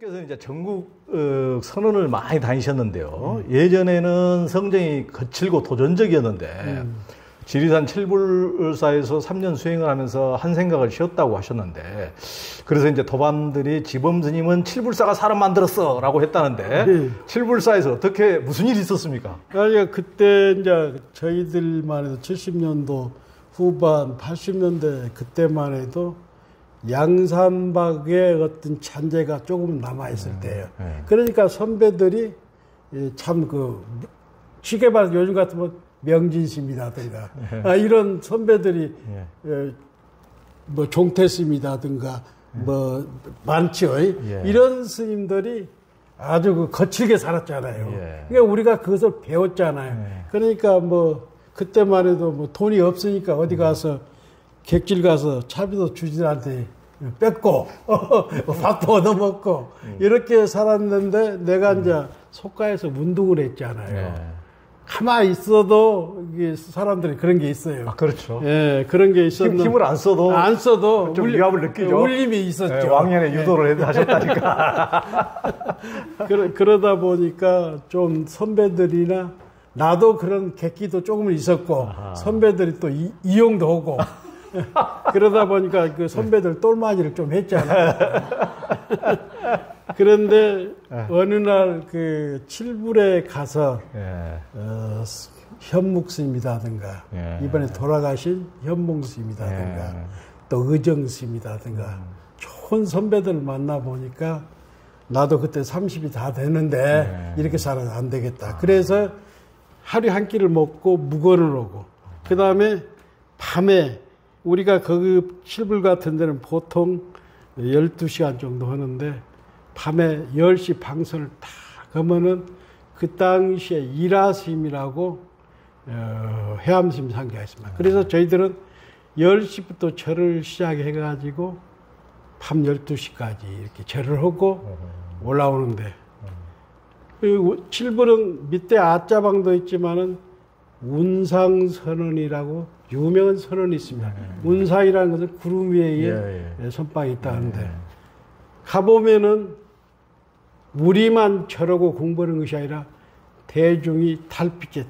스님께서는 이제 전국 선언을 많이 다니셨는데요. 예전에는 성정이 거칠고 도전적이었는데 지리산 칠불사에서 3년 수행을 하면서 한 생각을 쉬었다고 하셨는데, 그래서 이제 도반들이 지범 스님은 칠불사가 사람 만들었어 라고 했다는데, 네. 칠불사에서 어떻게 무슨 일이 있었습니까? 아니, 그때 이제 저희들만 해도 70년도 후반 80년대 그때만 해도 양산박의 어떤 잔재가 조금 남아있을 때예요. 그러니까 선배들이 참 쉽게 말해서 요즘 같으면 명진심이라든가 이런 선배들이 뭐 종태스님이라든가 뭐 많죠. 이런 스님들이 아주 거칠게 살았잖아요. 그러니까 우리가 그것을 배웠잖아요. 그러니까 뭐 그때만 해도 뭐 돈이 없으니까 어디 가서 객질 가서 차비도 주진한테 뺏고 밥도 얻어먹고 이렇게 살았는데, 내가 이제 속가에서 운동을 했잖아요. 가만히 있어도 이게 사람들이 그런 게 있어요. 아, 그렇죠. 예, 그런 게 있었는데 힘을 안 써도 좀 위압을 느끼죠. 울림이 있었죠. 왕년에 유도를 하셨다니까. 그러다 보니까 좀 선배들이나 나도 그런 객기도 조금 있었고, 선배들이 또 이용도 하고 그러다 보니까 그 선배들 똘마니를 좀 했잖아요. 그런데 어느 날 그 칠불에 가서 현묵스님이라든가 이번에 돌아가신 현몽스님이라든가 또 의정스님이라든가 좋은 선배들 만나 보니까 나도 그때 30이 다 되는데 이렇게 살아도 안 되겠다. 그래서 하루에 한 끼를 먹고 묵언을 오고, 그 다음에 밤에 우리가 거기 칠불 같은 데는 보통 12시간 정도 하는데, 밤에 10시 방선을 다 그러면은 그 당시에 이라스님이라고 해암스님 상계가 있습니다. 그래서 저희들은 10시부터 절을 시작해가지고 밤 12시까지 이렇게 절을 하고 올라오는데, 그리고 칠불은 밑에 아짜방도 있지만은 운상선언이라고 유명한 선언이 있습니다. 운상이라는 것은 구름 위에 선방이 있다는데, 가보면은 우리만 저러고 공부하는 것이 아니라 대중이 달빛에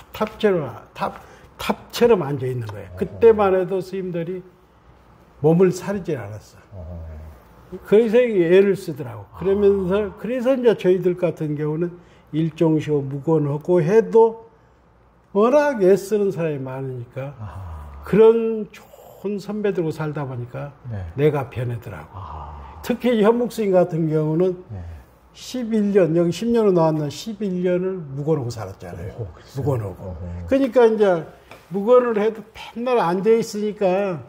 탑처럼 앉아 있는 거예요. 그때만 해도 스님들이 몸을 사리지 않았어. 그래서 애를 쓰더라고. 그래서 이제 저희들 같은 경우는 일종시고 무건하고 해도 워낙 애쓰는 사람이 많으니까 그런 좋은 선배들하고 살다 보니까 내가 변하더라고. 특히 현묵스님 같은 경우는 11년, 여기 10년으로 나왔는데 11년을 무건하고 살았잖아요. 무건하고. 그러니까 이제 무건을 해도 맨날 앉아있으니까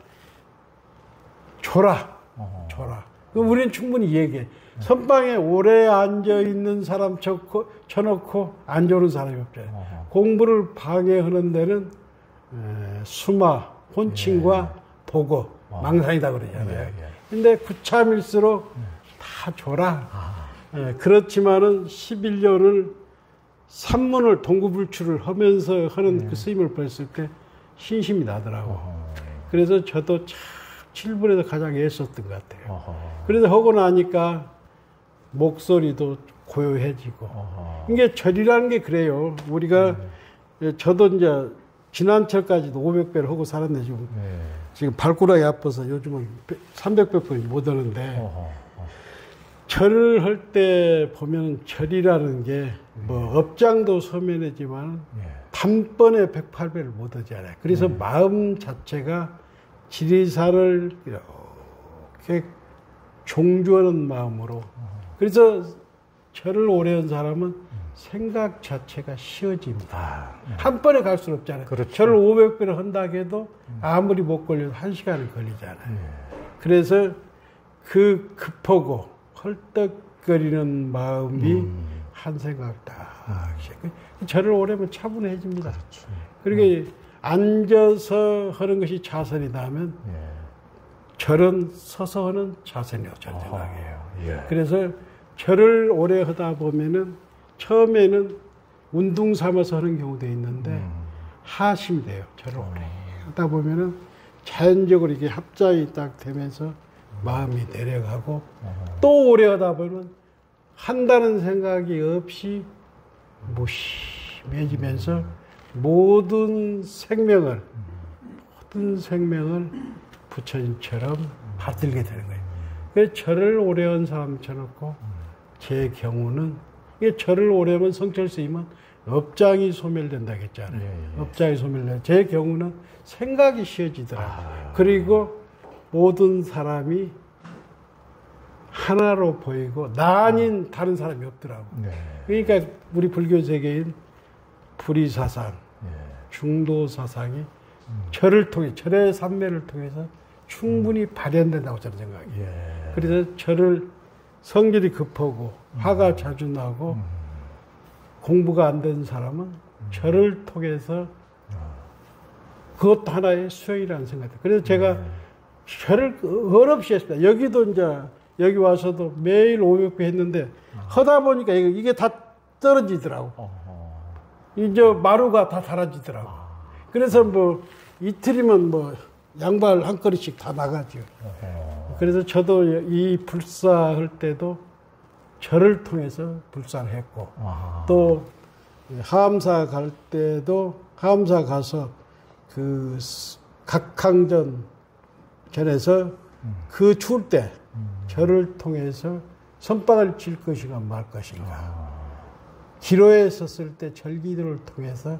줘라. 그럼 우리는 충분히 얘기해. 선방에 오래 앉아있는 사람 쳐놓고 안 좋은 사람이 없잖아요. 공부를 방해하는 데는 수마, 혼칭과 보고, 망상이다 그러잖아요. 근데 구참일수록 다 줘라. 그렇지만은 11년을 산문을 동구불출을 하면서 하는 그 스님을 봤을 때 신심이 나더라고. 그래서 저도 참 칠불에서 가장 애썼던 것 같아요. 그래서 하고 나니까 목소리도 고요해지고. 이게 절이라는 게 그래요. 우리가 저도 이제 지난철까지도 500배를 하고 살았는데 지금 발가락이 아파서 요즘은 300배뿐이 못 하는데, 절을 할 때 보면 절이라는 게 뭐 업장도 소멸하지만 단번에 108배를 못 하잖아요. 그래서 마음 자체가 지리산을 이렇게 종주하는 마음으로. 그래서 절을 오래 한 사람은 생각 자체가 쉬워집니다. 한 번에 갈 수는 없잖아요. 그렇죠. 절을 500배를 한다 해도 아무리 못 걸려도 1시간을 걸리잖아요. 그래서 그 급하고 헐떡거리는 마음이 한 생각 딱. 절을 오래 하면 차분해집니다. 그렇죠. 그리고 앉아서 하는 것이 자선이다 하면 절은 서서 하는 자선이라고 저는 생각해요. 그래서 절을 오래 하다 보면은 처음에는 운동 삼아서 하는 경우도 있는데 하심이 돼요. 절을 오래 하다 보면은 자연적으로 이게 합장이 딱 되면서 마음이 내려가고 또 오래 하다 보면 한다는 생각이 없이 무심해지면서 모든 생명을 부처님처럼 받들게 되는 거예요. 그래서 절을 오래 한 사람 쳐놓고 제 경우는 이게 절을 오래 하면 성철 스님은 업장이 소멸된다 했잖아요. 업장이 소멸된다. 제 경우는 생각이 쉬워지더라고요. 그리고 모든 사람이 하나로 보이고 나 아닌 다른 사람이 없더라고요. 그러니까 우리 불교 세계인 불의사상, 중도사상이 절을 통해, 절의 삼매를 통해서 충분히 발현된다고 저는 생각해요. 그래서 절을 성질이 급하고 화가 자주 나고 공부가 안 된 사람은 절을 통해서 그것도 하나의 수행이라는 생각이에요. 그래서 제가 절을 얼없이 했습니다. 여기도 이제 여기 와서도 매일 500배 했는데 하다 보니까 이게 다 떨어지더라고. 이제 마루가 다 달아지더라고. 그래서 뭐 이틀이면 뭐 양발 한 그릇씩 다 나가죠. 그래서 저도 이 불사할 때도 절을 통해서 불사를 했고 또 하암사 갈 때도 하암사 가서 그 각항전 전에서 그 추울 때 절을 통해서 선방을 칠 것인가 말 것인가 기로에 섰을 때 절기도를 통해서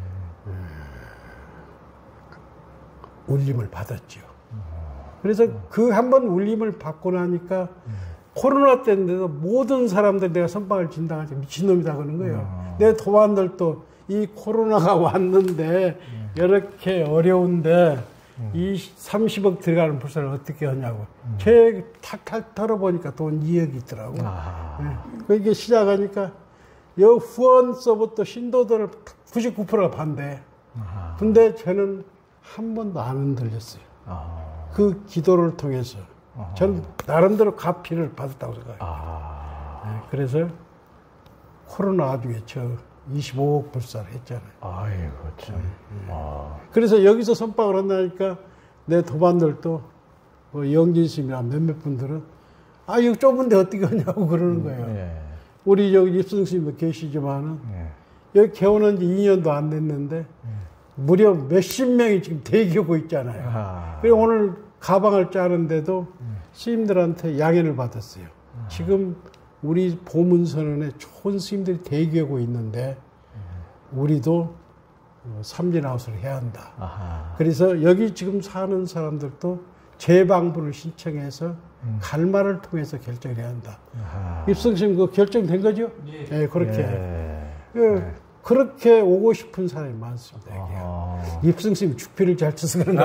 울림을 받았죠. 그래서 그 한 번 울림을 받고 나니까 코로나 때인데도 모든 사람들 내가 선방을 진다고 하지 미친놈이다 그러는 거예요. 내 도반들도 이 코로나가 왔는데 이렇게 어려운데 이 30억 들어가는 불사를 어떻게 하냐고. 제 탁탁 털어보니까 돈 2억이 있더라고. 이게 시작하니까 여 후원서부터 신도들 99%가 반대. 근데 저는 한 번도 안 흔들렸어요. 그 기도를 통해서. 저는 나름대로 가피를 받았다고 생각해요. 그래서 코로나 와중에 저 25억 불사를 했잖아요. 아이고, 참. 그래서 여기서 선방을 한다니까 내 도반들도 뭐 영진스님이랑 몇몇 분들은 이거 좁은데 어떻게 하냐고 그러는 거예요. 우리 여기 입승스님도 계시지만은 여기 개원한 지 2년도 안 됐는데 무려 몇십 명이 지금 대기하고 있잖아요. 그리고 오늘 가방을 짜는데도 스님들한테 양해를 받았어요. 지금 우리 보문선언에 좋은 스님들이 대기하고 있는데 우리도 삼진아웃을 해야 한다. 그래서 여기 지금 사는 사람들도 재방문을 신청해서 갈마를 통해서 결정을 해야 한다. 입성심 그 결정된 거죠? 네, 그렇게. 그렇게 오고 싶은 사람이 많습니다. 입성심 죽피를 잘 쳐서 그런 거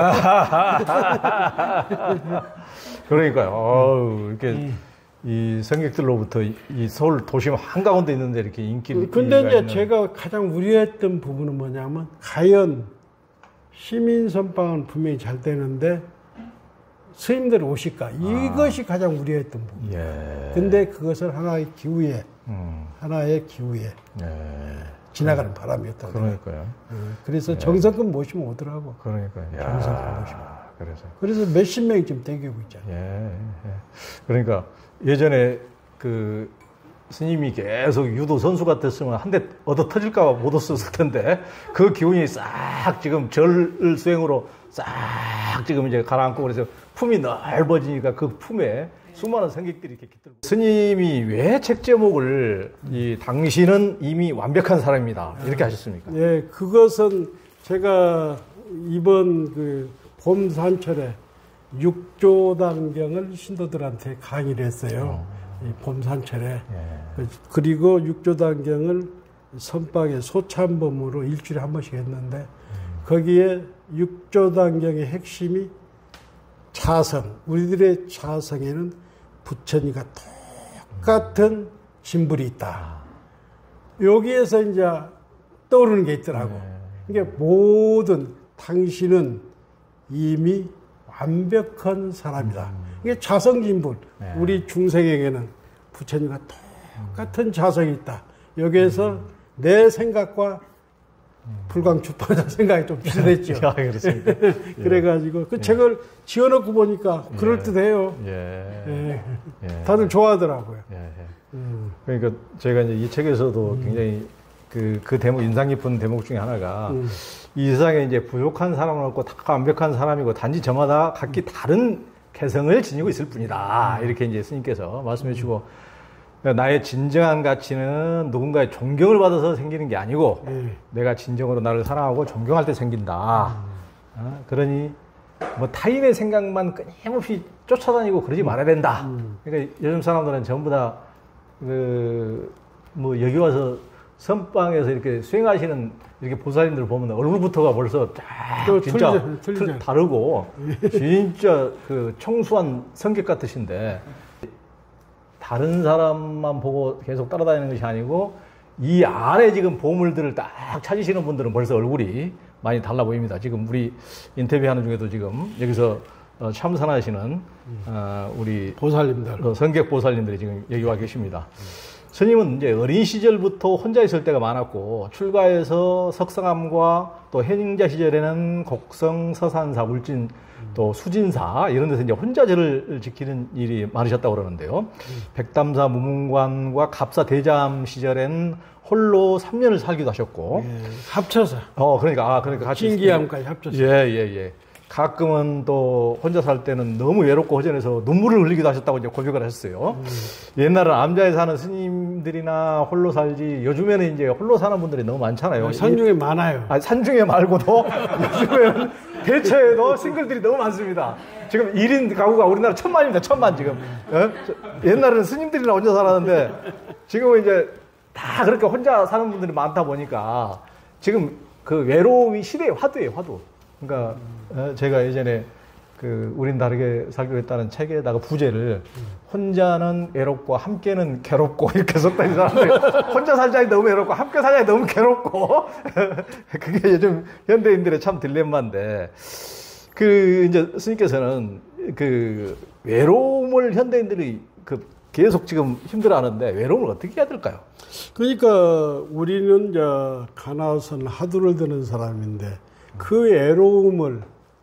그러니까요. 이렇게 이 성객들로부터 이 서울 도심 한가운데 있는데 이렇게 인기를. 근데 이제 있는. 제가 가장 우려했던 부분은 뭐냐면, 과연 시민 선방은 분명히 잘 되는데, 스님들 오실까? 이것이 가장 우려했던 부분. 근데 그것을 하나의 기후에, 지나가는 바람이었다. 그러니까요. 그래서 정성껏 모시면 오더라고. 그러니까요. 정성껏 모시면. 그래서 몇십 명이 지금 대기하고 있잖아요. 그러니까 예전에 그 스님이 계속 유도 선수 같았으면 한 대 얻어 터질까 봐 못 얻었을 텐데 그 기운이 싹 지금 절 수행으로 싹 지금 이제 가라앉고 그래서 품이 넓어지니까 그 품에 수많은 성객들이 이렇게 깃들고. 스님이 왜 책 제목을 당신은 이미 완벽한 사람입니다 이렇게 하셨습니까? 그것은 제가 이번 그 봄 산철에 육조단경을 신도들한테 강의를 했어요. 이 봄 산철에. 그리고 육조단경을 선방의 소참범으로 일주일에 한 번씩 했는데 거기에 육조단경의 핵심이 자성, 우리들의 자성에는 부처님과 똑같은 진불이 있다. 여기에서 이제 떠오르는 게 있더라고. 이게 모든 당신은 이미 완벽한 사람이다. 이게 자성진불. 우리 중생에게는 부처님과 똑같은 자성이 있다. 여기에서 내 생각과 불광주파자 생각이 좀 비슷했죠. 그렇습니다. 그래가지고 그 책을 지어놓고 보니까 그럴듯해요. 다들 좋아하더라고요. 그러니까 제가 이제 이 책에서도 굉장히 그 대목, 인상 깊은 대목 중에 하나가 이 세상에 이제 부족한 사람은 없고 다 완벽한 사람이고 단지 저마다 각기 다른 개성을 지니고 있을 뿐이다. 이렇게 이제 스님께서 말씀해 주시고 나의 진정한 가치는 누군가의 존경을 받아서 생기는 게 아니고 내가 진정으로 나를 사랑하고 존경할 때 생긴다. 그러니 뭐 타인의 생각만 끊임없이 쫓아다니고 그러지 말아야 된다. 그러니까 요즘 사람들은 전부 다 뭐 여기 와서 선방에서 이렇게 수행하시는 이렇게 보살님들 보면 얼굴부터가 벌써 쫙 진짜 다르고 진짜 그 청수한 성격 같으신데 다른 사람만 보고 계속 따라다니는 것이 아니고 이 안에 지금 보물들을 딱 찾으시는 분들은 벌써 얼굴이 많이 달라 보입니다. 지금 우리 인터뷰하는 중에도 지금 여기서 참선하시는 우리 보살님들, 성격 보살님들이 지금 여기 와 계십니다. 스님은 이제 어린 시절부터 혼자 있을 때가 많았고 출가해서 석성암과 또 해닝자 시절에는 곡성, 서산사, 울진, 또 수진사 이런 데서 이제 혼자 절을 지키는 일이 많으셨다고 그러는데요. 백담사 무문관과 갑사 대잠 시절엔 홀로 3년을 살기도 하셨고 합쳐서 그러니까 같이 신기함까지 합쳐서 예. 가끔은 또 혼자 살 때는 너무 외롭고 허전해서 눈물을 흘리기도 하셨다고 이제 고백을 하셨어요. 옛날은 암자에 사는 스님들이나 홀로 살지 요즘에는 이제 홀로 사는 분들이 너무 많잖아요. 산중에 많아요. 산중에 말고도 요즘에는 대처에도 싱글들이 너무 많습니다. 지금 1인 가구가 우리나라 1000만입니다. 1000만 지금. 옛날에는 스님들이나 혼자 살았는데 지금은 이제 다 그렇게 혼자 사는 분들이 많다 보니까 지금 그 외로움이 시대의 화두예요, 화두. 그러니까 제가 예전에 우린 다르게 살기로 했다는 책에다가 부제를 혼자는 외롭고 함께는 괴롭고 이렇게 썼다는 사람들이 혼자 살자니 너무 외롭고 함께 살자니 너무 괴롭고 그게 요즘 현대인들의 참 딜레마인데 이제 스님께서는 외로움을 현대인들이 계속 지금 힘들어하는데 외로움을 어떻게 해야 될까요? 그러니까 우리는 이제 가나선 하두를 드는 사람인데 그 외로움을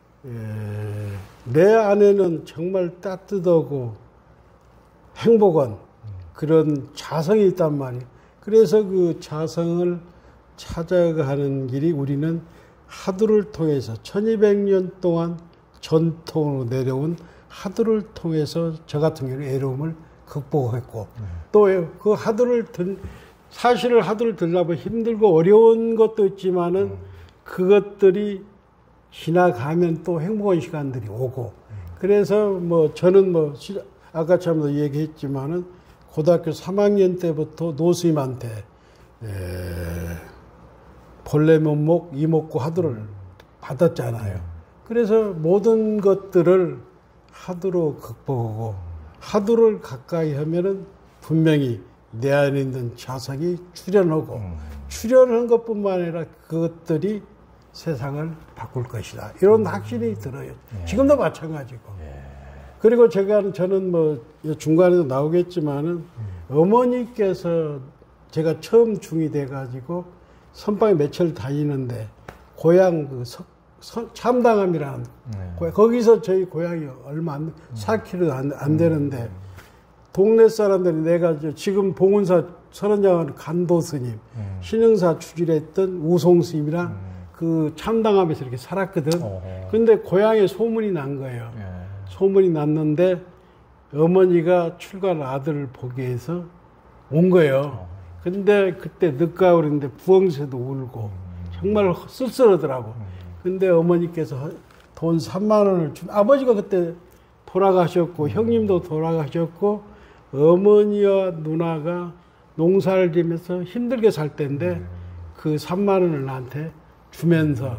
내 안에는 정말 따뜻하고 행복한 그런 자성이 있단 말이에요. 그래서 그 자성을 찾아가는 길이 우리는 하두를 통해서 1200년 동안 전통으로 내려온 하두를 통해서 저 같은 경우는 외로움을 극복했고 또 그 사실을 하두를 들려면 힘들고 어려운 것도 있지만은 그것들이 지나가면 또 행복한 시간들이 오고 그래서 뭐 저는 아까처럼 얘기했지만은 고등학교 3학년 때부터 노스님한테 본래 면목, 이목구 하두를 받았잖아요. 그래서 모든 것들을 하두로 극복하고 하두를 가까이 하면은 분명히 내 안에 있는 자성이 출현하고 출현한 것뿐만 아니라 그것들이 세상을 바꿀 것이다. 이런 확신이 들어요. 지금도 마찬가지고. 그리고 저는 중간에도 나오겠지만은 어머니께서 제가 처음 중이 돼가지고 선방에 며칠 다니는데 고향 참당암이라는 거기서 저희 고향이 얼마 4km 안 되는데 동네 사람들이 내가 지금 봉은사 선원장은 간도스님, 신흥사 주질했던 우송스님이랑 그 참당암에서 이렇게 살았거든. 근데 고향에 소문이 난 거예요. 소문이 났는데 어머니가 출가한 아들을 보기 위해서 온 거예요. 근데 그때 늦가을인데 부엉새도 울고 정말 쓸쓸하더라고. 근데 어머니께서 돈 3만 원을 아버지가 그때 돌아가셨고 형님도 돌아가셨고 어머니와 누나가 농사를 지면서 힘들게 살 때인데 그 3만 원을 나한테 주면서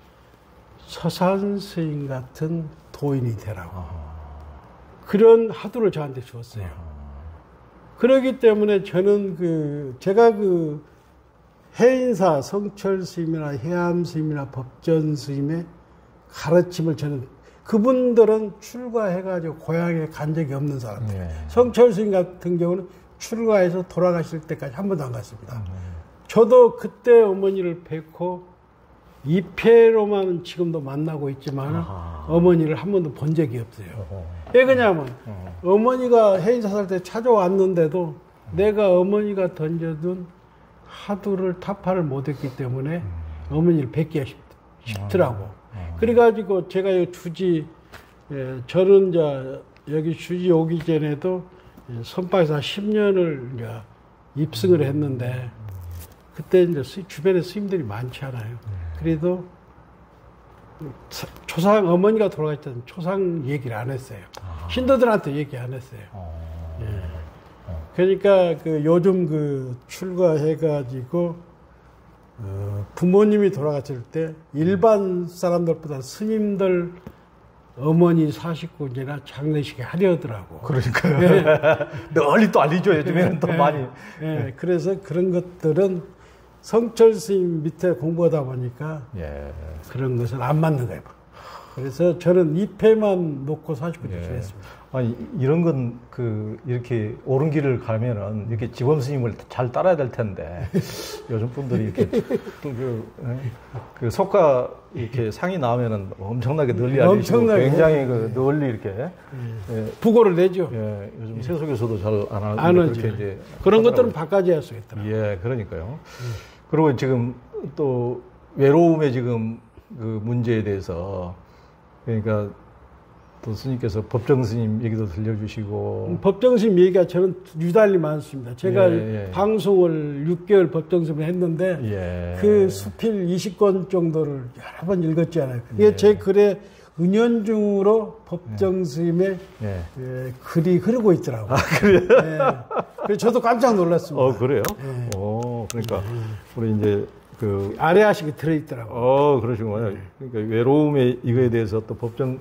서산 스님 같은 도인이 되라고 그런 하두를 저한테 주었어요. 그렇기 때문에 저는 제가 해인사 성철 스님이나 해암 스님이나 법전 스님의 가르침을 저는 그분들은 출가해가지고 고향에 간 적이 없는 사람들. 성철 스님 같은 경우는 출가해서 돌아가실 때까지 한 번도 안 갔습니다. 저도 그때 어머니를 뵙고 입회로만 지금도 만나고 있지만 어머니를 한 번도 본 적이 없어요. 왜 그러냐면 어머니가 해인사 살 때 찾아왔는데도 내가 어머니가 던져둔 화두를 타파를 못했기 때문에 어머니를 뵙기가 쉽더라고. 그래가지고 제가 이 주지, 저는 이제 여기 주지 오기 전에도 선방에서 10년을 이제 입승을 했는데 그때 이제 주변에 스님들이 많지 않아요. 그래도 초상, 어머니가 돌아가셨을 때는 초상 얘기를 안 했어요. 신도들한테 얘기 안 했어요. 예. 그러니까 그 요즘 그 출가해가지고 부모님이 돌아갔을 때 일반 사람들보다 스님들 어머니 49일이나 장례식에 하려더라고. 그러니까요. 네. 널리 또 알리죠. 요즘에는 또 많이. 네. 그래서 그런 것들은 성철 스님 밑에 공부하다 보니까 그런 것은 안 맞는 거예요. 그래서 저는 2패만 놓고 49일 지냈습니다. 아니, 이런 건 이렇게 옳은 길을 가면은 이렇게 지범 스님을 잘 따라야 될 텐데 요즘 분들이 이렇게 그 석가 이렇게 상이 나오면은 엄청나게 널리 알리시고 굉장히 널리 이렇게 부고를 내죠. 요즘 세속에서도 잘 안 하죠. 그런 것들은 바꿔줘야 쓰겠더라고요. 예, 그러니까요. 그리고 지금 또 외로움의 지금 그 문제에 대해서 그러니까 또 스님께서 법정 스님 얘기도 들려주시고 법정 스님 얘기가 저는 유달리 많습니다. 제가 방송을 6개월 법정 스님을 했는데 그 수필 20권 정도를 여러 번 읽었잖아요. 이게 제 글에 은연중으로 법정 스님의 글이 흐르고 있더라고요. 그래요? 그래서 저도 깜짝 놀랐습니다. 그래요? 그러니까 우리 이제 아래 하식이 들어있더라고요. 그러시구나. 그러니까 외로움의 이거에 대해서 또 법정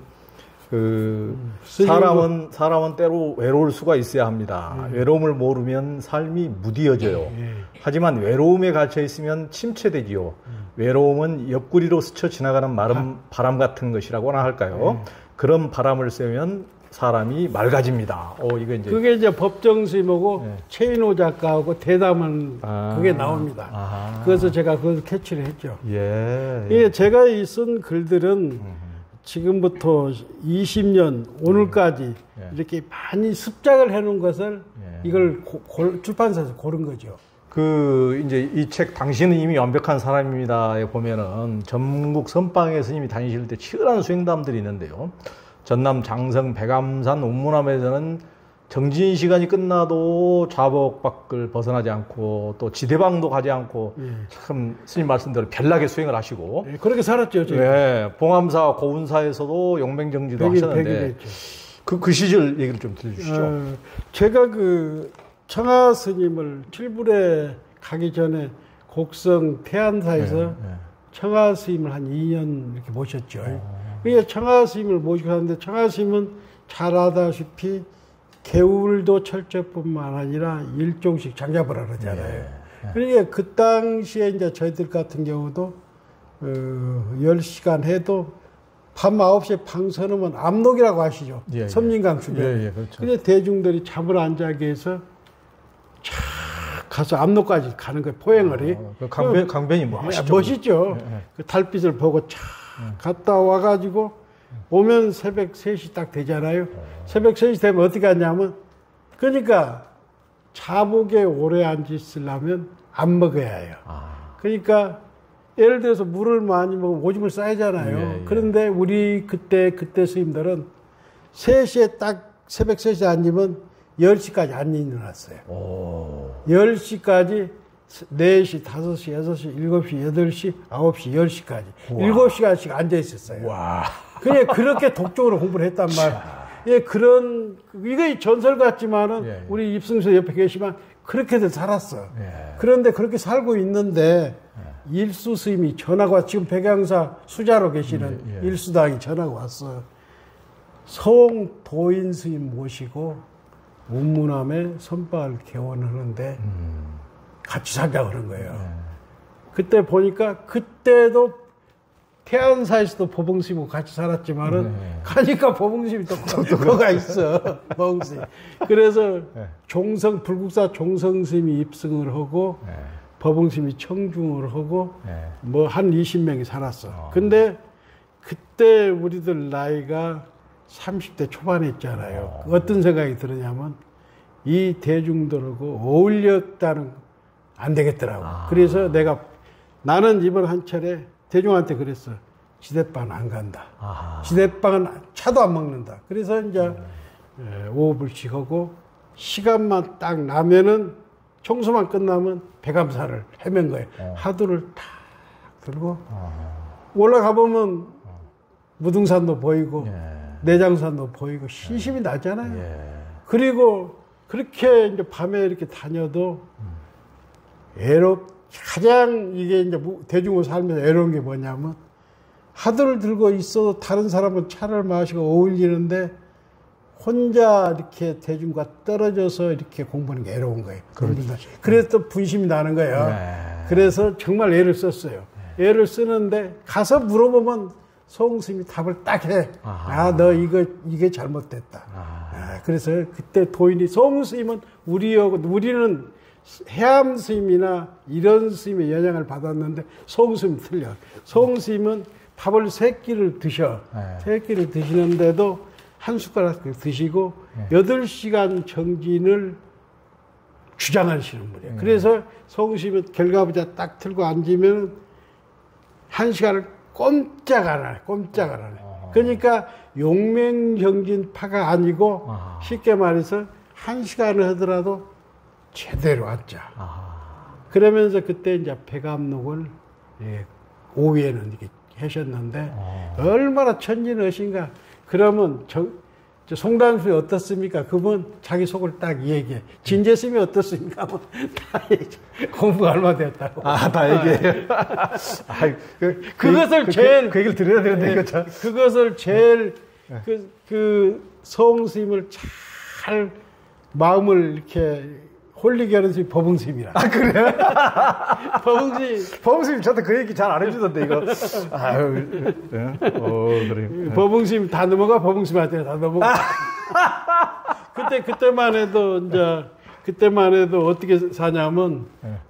사람은 때로 외로울 수가 있어야 합니다. 외로움을 모르면 삶이 무디어져요. 하지만 외로움에 갇혀 있으면 침체되지요. 외로움은 옆구리로 스쳐 지나가는 바람 같은 것이라고나 할까요? 그런 바람을 쐬면 사람이 맑아집니다. 이거 이제 그게 이제 법정 스님하고 최인호 작가하고 대담은 그게 나옵니다. 그래서 제가 그걸 캐치를 했죠. 이게 제가 쓴 글들은 지금부터 20년 오늘까지 이렇게 많이 습작을 해놓은 것을 이걸 출판사에서 고른 거죠. 이제 이 책 당신은 이미 완벽한 사람입니다에 보면은 전국 선방에 스님이 다니실 때 치열한 수행담들이 있는데요. 전남 장성 백암산 운문함에서는 정진 시간이 끝나도 좌복 밖을 벗어나지 않고 또 지대방도 가지 않고 참 스님 말씀대로 별나게 수행을 하시고 그렇게 살았죠. 봉암사 고운사에서도 용맹정지도 하셨는데 그 시절 얘기를 좀 들려주시죠. 제가 청하 스님을 칠불에 가기 전에 곡성 태안사에서 청하 스님을 한 2년 이렇게 모셨죠. 그래서 청하 스님을 모시고 하는데 청하 스님은 잘 아다시피 개울도 철저뿐만 아니라 일종씩 장잡으라 그러잖아요. 그러니까 그 당시에 이제 저희들 같은 경우도 10시간 해도 밤 9시에 방 서놓으면 압록이라고 하시죠. 섬진강 주변에. 그렇죠. 근데 대중들이 잠을 안 자게 해서 쫙 가서 압록까지 가는 거예요. 포행을이. 강변이 멋있죠. 멋있죠. 그 달빛을 보고 쫙 갔다 와가지고 오면 새벽 3시 딱 되잖아요. 새벽 3시 되면 어떻게 하냐면, 그러니까 자복에 오래 앉으시려면 안 먹어야 해요. 그러니까 예를 들어서 물을 많이 먹으면 오줌을 싸잖아요. 그런데 우리 그때 스님들은 3시에 딱 새벽 3시에 앉으면 10시까지 안 일어났어요. 10시까지 4시, 5시, 6시, 7시, 8시, 9시, 10시까지. 7시간씩 앉아 있었어요. 그냥 그렇게 독적으로 공부를 했단 말이에요. 이게 전설 같지만은 우리 입승수 옆에 계시면 그렇게들 살았어. 그런데 그렇게 살고 있는데 일수 스님이 전화가 왔어. 지금 백양사 수자로 계시는 일수당이 전화가 왔어. 성 도인 스님 모시고 운문함에 선발 개원하는데 같이 살자 그런 거예요. 그때 보니까 그때도 태안사에서도 보봉스님하고 같이 살았지만은 가니까 보봉스님이 또 그거가 있어. 보봉스님. 그래서 불국사 종성스님이 입승을 하고 보봉스님이 청중을 하고 뭐 한 20명이 살았어. 근데 그때 우리들 나이가 30대 초반에 있잖아요. 어떤 생각이 들었냐면 이 대중들하고 어울렸다는 안 되겠더라고. 그래서 나는 이번 한철에 대중한테 그랬어. 지대빵은 안 간다. 지대빵은 차도 안 먹는다. 그래서 이제 오후불식 하고 시간만 딱 나면은 청소만 끝나면 백암사를 헤맨 거예요. 하두를 탁 들고 올라가 보면 무등산도 보이고 내장산도 보이고 신심이 나잖아요. 그리고 그렇게 이제 밤에 이렇게 다녀도 가장 이게 이제 대중으로 살면서 애로운 게 뭐냐면 하두를 들고 있어도 다른 사람은 차를 마시고 어울리는데 혼자 이렇게 대중과 떨어져서 이렇게 공부하는 게 애로운 거예요. 그래서 또 분심이 나는 거예요. 그래서 정말 애를 썼어요. 애를 쓰는데 가서 물어보면 소홍스님이 답을 딱 해. 너 이게 잘못됐다. 그래서 그때 도인이 소홍스님은 우리는 해암 스님이나 이런 스님의 영향을 받았는데 소홍스님은 틀려. 소홍스님은 밥을 3끼를 드셔. 3끼를 드시는데도 한 숟가락 드시고 8시간 정진을 주장하시는 분이에요. 그래서 소홍스님은 결과부자 딱 틀고 앉으면 1시간을 꼼짝 안 하네. 그러니까 용맹정진파가 아니고 쉽게 말해서 1시간을 하더라도 제대로 앉자. 그러면서 그때 이제 백암록을 오후에는 이렇게 하셨는데 얼마나 천진하신가. 그러면 송단수이 어떻습니까? 그분 자기 속을 딱 얘기해. 진재스님이 어떻습니까? 하면 다 얘기해. 공부가 얼마 됐다고. 다 얘기해요. 그것을 제일 그 얘기를 드려야 되는데 이거 참. 그것을 제일 그 소홍스님을 잘 마음을 이렇게 홀리게 하는 스님이 법응스님이라. 그래요? 법응스님 저한테 그 얘기 잘 안 해주던데 이거. 그래. 법응스님 다 넘어가. 법응스님한테 다 넘어가. 그때만 해도 어떻게 사냐면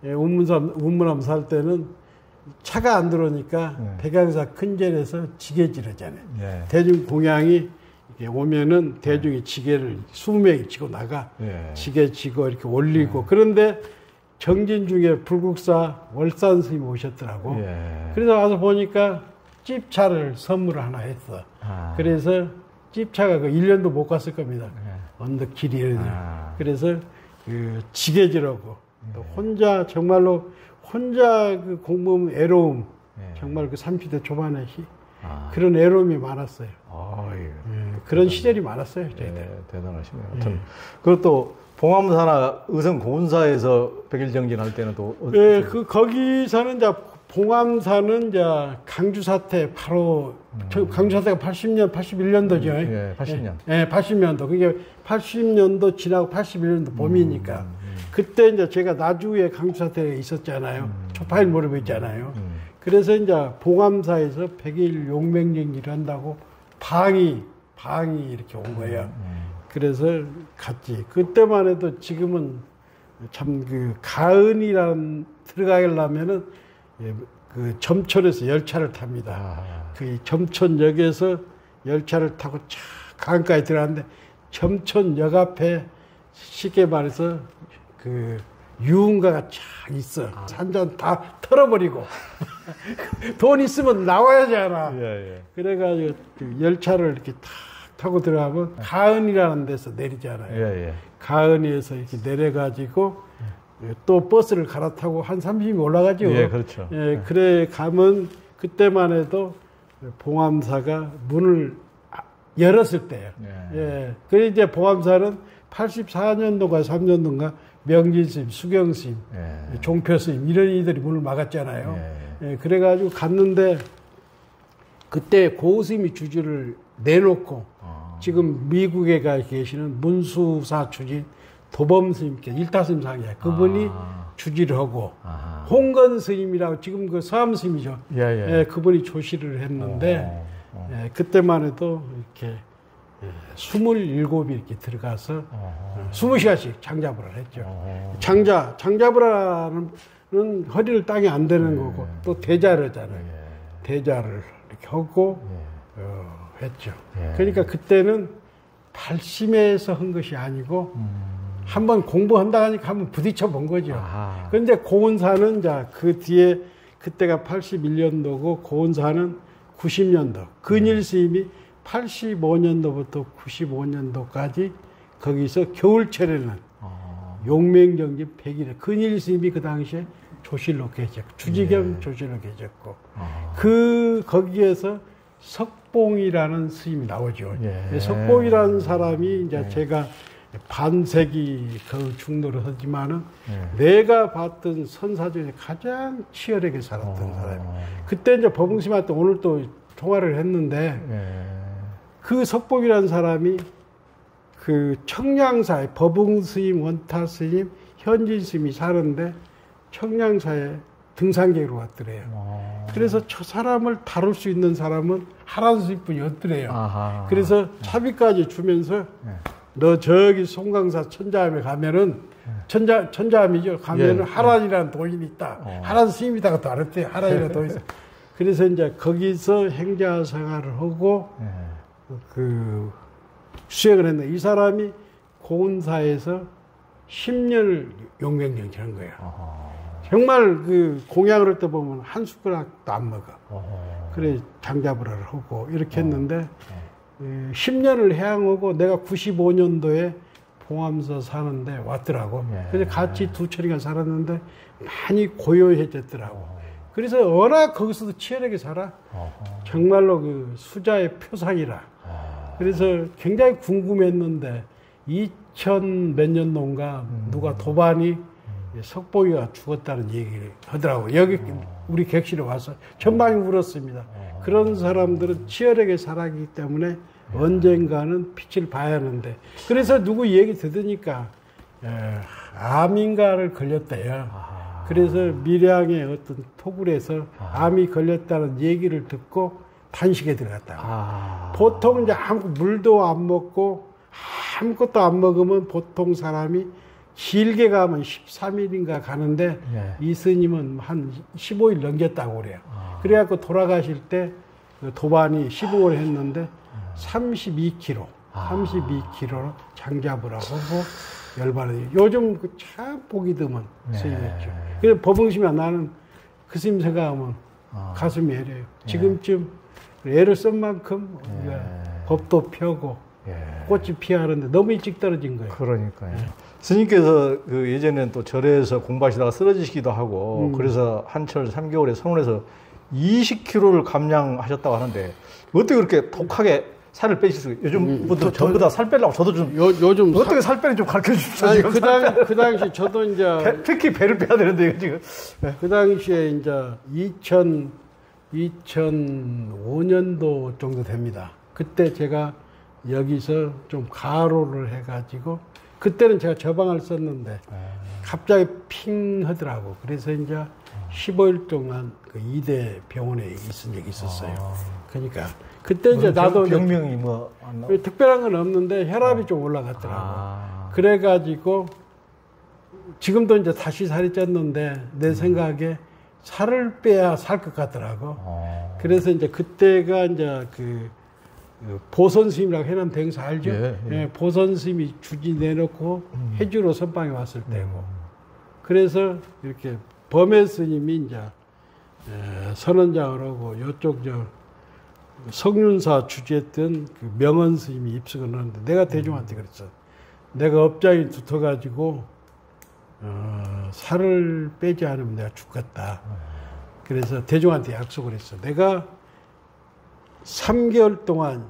운문암 살 때는 차가 안 들어오니까 백양사 큰절에서 지게 지르잖아요. 대중 공양이 오면은 대중이 지게를 20명이 지고 나가. 지게 지고 이렇게 올리고. 그런데 정진 중에 불국사 월산 스님 오셨더라고. 그래서 와서 보니까 찝차를 선물을 하나 했어. 그래서 찝차가 그 1년도 못 갔을 겁니다. 언덕 길이. 그래서 그 지게지라고 혼자 정말로 그 공부하면 애로움. 정말 그 30대 초반에 그런 애로움이 많았어요. 그런 시절이 많았어요. 대단하시네요. 하여튼 그것도 봉암사나 의성 고운사에서 백일정진할 때는 또 거기서는 이제 봉암사는 이제 강주 사태 바로 강주 사태가 81년도죠. 80년. 80년도. 그게 80년도 지나고 81년도 봄이니까 그때 이제 제가 나주에 강주 사태가 있었잖아요. 초파일 무렵에 있잖아요. 그래서 이제 봉암사에서 100일 용맹정진을 한다고 방이 이렇게 온 거예요. 그래서 갔지. 그때만 해도 지금은 참 그 가은이라는 들어가려면은 그 점촌에서 열차를 탑니다. 그 점촌역에서 열차를 타고 쫙 가은까지 들어갔는데 점촌역 앞에 쉽게 말해서 그 유흥가가 쫙 있어. 산전 다 털어버리고 돈 있으면 나와야잖아. 그래가지고 그 열차를 이렇게 탁 타고 들어가면 가은이라는 데서 내리잖아요. 가은에서 이렇게 내려가지고 또 버스를 갈아타고 한 30분 올라가죠. 그렇죠. 그래 가면 그때만 해도 봉암사가 문을 열었을 때예요. 그래 이제 봉암사는 84년도가 3년도인가 명진스님, 수경스님, 종표스님 이런 이들이 문을 막았잖아요. 그래가지고 갔는데 그때 고스님이 주지를 내놓고 지금 미국에 가 계시는 문수사 주지 도범스님께 일타스님상이야. 그분이 주지를 하고 홍건 스님이라고 지금 그 서암스님이죠. 그분이 조시를 했는데 그때만 해도 이렇게 27이 이렇게 들어가서 20시간씩 장자부라를 했죠. 장자부라는 허리를 땅에 안 대는 거고 또 대자르잖아요. 대자를 이렇게 하고 했죠. 그러니까 그때는 발심해서 한 것이 아니고 한번 공부한다 하니까 한번 부딪혀 본 거죠. 그런데 고운사는 이제 그 뒤에 그때가 81년도고 고운사는 90년도. 근일 스님이 85년도부터 95년도까지 거기서 겨울철에는 용맹정진 100일. 근일 스님이 그 당시에 조실로 계셨고 주지겸 조실로 계셨고 거기에서 석봉이라는 스님이 나오죠. 석봉이라는 사람이 이제 제가 반세기 그 중도를 하지만은 내가 봤던 선사 중에 가장 치열하게 살았던 사람이에요. 그때 이제 법응스님한테 오늘 또 통화를 했는데 그 석봉이라는 사람이 그 청량사에 법응스님, 원타스님, 현진스님이 사는데 청량사에 등산객으로 왔더래요. 그래서 저 사람을 다룰 수 있는 사람은 하란스님뿐이 없더래요. 그래서 차비까지 주면서 너 저기 송강사 천자함에 가면은 천자함이죠. 가면은 하란이라는 도인이 있다. 하란 스님이다가 또 알았대요. 하란이라는 도인. 그래서 이제 거기서 행자 생활을 하고 그 수행을 했는데 이 사람이 고운사에서 10년을 용맹정진한 거예요. 정말 그 공양을 할 때 보면 한 숟가락도 안 먹어. 그래 장자불화를 하고 이렇게 했는데 10년을 해양하고 내가 95년도에 봉암서 사는데 왔더라고. 그래서 같이 두 철이가 살았는데 많이 고요해졌더라고. 그래서 워낙 거기서도 치열하게 살아. 정말로 그 수자의 표상이라. 그래서 굉장히 궁금했는데 2000 몇 년도인가 누가 도반이 석봉이가 죽었다는 얘기를 하더라고요. 여기 우리 객실에 와서 전방이 울었습니다. 그런 사람들은 치열하게 살았기 때문에 언젠가는 빛을 봐야 하는데 그래서 누구 얘기 듣으니까 암인가를 걸렸대요. 그래서 밀양의 어떤 토굴에서 암이 걸렸다는 얘기를 듣고 단식에 들어갔다고. 보통 이제 물도 안 먹고 아무것도 안 먹으면 보통 사람이 길게 가면 13일인가 가는데 이 스님은 한 15일 넘겼다고 그래요. 그래갖고 돌아가실 때 도반이 15월 했는데 32kg, 32kg로 장자부라 하고 열반을. 요즘 그 참 보기 드문 스님이었죠. 그래서 법응심이 나는 그 스님 생각하면 가슴이 애려요. 지금쯤 애를 쓴 만큼 법도 펴고 꽃이 피하는데 너무 일찍 떨어진 거예요. 그러니까요. 스님께서 그 예전에는 또 절에서 공부하시다가 쓰러지시기도 하고 그래서 한철 3개월에 성원에서 20kg를 감량하셨다고 하는데 어떻게 그렇게 독하게 살을 빼실 수 있어요? 요즘 분들 전부 다 살 빼려고 저도 좀 요즘 어떻게 살 빼는지 좀 가르쳐 주십시오. 아니, 그 당시 저도 이제 특히 배를 빼야 되는데 이거 지금 그 당시에 이제 2005년도 정도 됩니다. 그때 제가 여기서 좀 가로를 해가지고 그때는 제가 저방을 썼는데 갑자기 핑 하더라고. 그래서 이제 15일 동안 그 2대 병원에 있은 적이 있었어요. 그러니까 그때 이제 나도 병명이 뭐 특별한 건 없는데 혈압이 좀 올라갔더라고. 그래가지고 지금도 이제 다시 살이 쪘는데 내 생각에 살을 빼야 살 것 같더라고. 그래서 이제 그때가 이제 그 보선 스님이라고 해남 대행사 알죠? 예, 보선 스님이 주지 내놓고 해주로 선방에 왔을 때고. 그래서 이렇게 범해 스님이 이제 선원장을 하고 요쪽 저 성윤사 주재했던 그 명언 스님이 입석을 하는데 내가 대중한테 그랬어. 내가 업장이 붙어가지고 살을 빼지 않으면 내가 죽겠다. 그래서 대중한테 약속을 했어. 내가 3개월 동안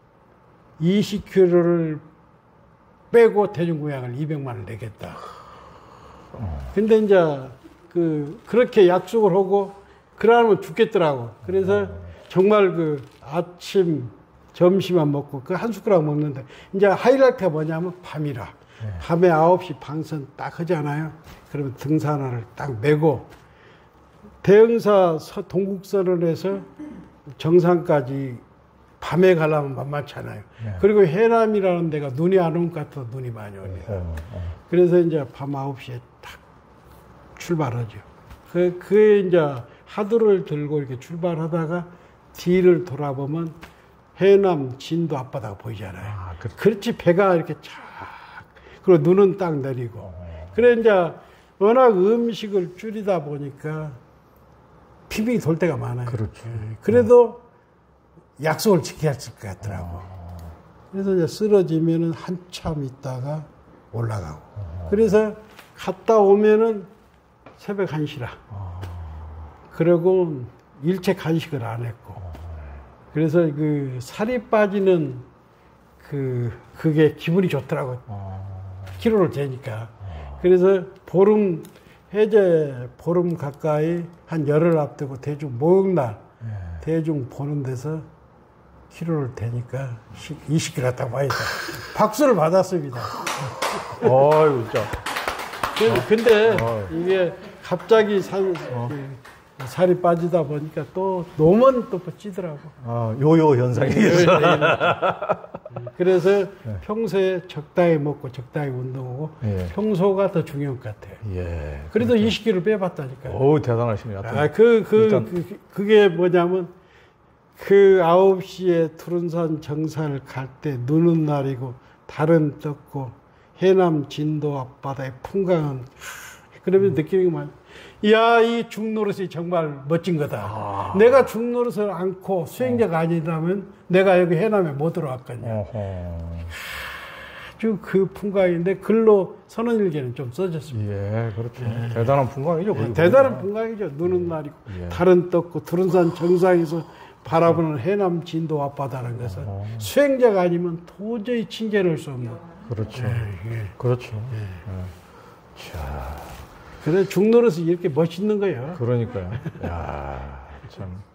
20kg를 빼고 대중공약을 200만 원을 내겠다. 근데 이제 그렇게 약속을 하고 그러면 죽겠더라고. 그래서 정말 그 아침, 점심만 먹고 그 한 숟가락 먹는데 이제 하이라이트가 뭐냐면 밤이라. 밤에 9시 방선 딱 하잖아요. 그러면 등산화를 딱 메고 대흥사 동국선언에서 정상까지 밤에 가려면 만만찮아요. 그리고 해남이라는 데가 눈이 안 온 것 같아도 눈이 많이 옵니다. 그래서 이제 밤 9시에 딱 출발하죠. 그에 이제 하두를 들고 이렇게 출발하다가 뒤를 돌아보면 해남 진도 앞바다가 보이잖아요. 그렇지 배가 이렇게 쫙. 그리고 눈은 딱 내리고. 그래 이제 워낙 음식을 줄이다 보니까 피빙이 돌 때가 많아요. 그렇죠. 그래도 약속을 지켜야 할 것 같더라고. 그래서 이제 쓰러지면은 한참 있다가 올라가고. 그래서 갔다 오면은 새벽 1시라. 그리고 일체 간식을 안 했고. 그래서 그 살이 빠지는 그게 기분이 좋더라고요. 키로를 재니까. 그래서 보름 가까이 한 열흘 앞두고 대중 목욕날 대중 보는 데서 키로를 대니까 20kg 갔다고 봐야죠. 박수를 받았습니다. 어유 진짜. 근데 이게 갑자기 살이 빠지다 보니까 또 몸은 또 찌더라고. 요요 현상이 있어. 그래서 평소에 적당히 먹고 적당히 운동하고 평소가 더 중요한 것 같아요. 예. 그래도 20kg를 빼봤다니까요. 오 대단하시네요. 그게 뭐냐면 그 9시에 투른산 정상을 갈 때 눈은 날이고 달은 떴고 해남 진도 앞바다의 풍광은 그러면 느끼는 게 많아요. 이야, 이 중노릇이 정말 멋진 거다. 내가 중노릇을 안고 수행자가 아니라면 내가 여기 해남에 못 들어왔거든요. 아주 그 풍광인데 글로 선언일기는 좀 써졌습니다. 예, 그렇죠. 대단한 풍광이죠. 대단한 풍광이죠. 눈은 날이고 달은 떴고 두른산 정상에서 바라보는 해남 진도 앞바다라는 것은 수행자가 아니면 도저히 친견할 수 없는. 그렇죠. 그렇죠. 자. 그래 중노릇이 이렇게 멋있는 거예요. 그러니까요. 야, 참.